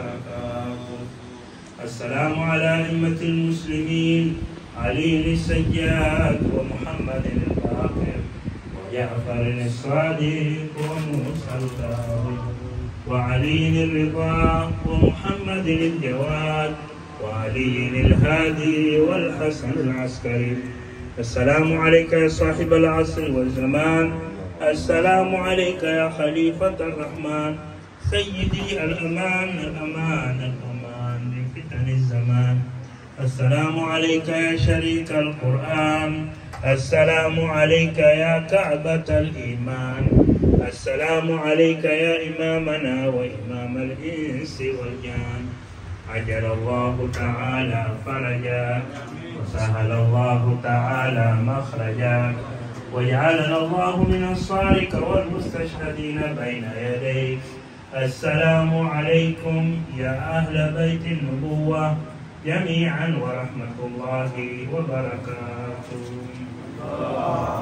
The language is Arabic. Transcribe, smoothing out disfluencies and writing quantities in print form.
وبركاته. السلام على أئمة المسلمين علي السجاد ومحمد الباقر وجعفر الصادق وموسى الكاظم وعلي الرضا ومحمد الجواد وعلي الهادي والحسن العسكري. السلام عليك يا صاحب العصر والزمان. السلام عليك يا خليفة الرحمن. سيدي الأمان الأمان الأمان من فتن الزمان. السلام عليك يا شريك القرآن. السلام عليك يا كعبة الإيمان. السلام عليك يا إمامنا وإمام الإنس والجان. عجل الله تعالى فرجاك وسهل الله تعالى مخرجاك وجعلنا الله من أنصارك والمستشهدين بين يديك. السلام عليكم يا أهل بيت النبوة جميعا ورحمة الله وبركاته.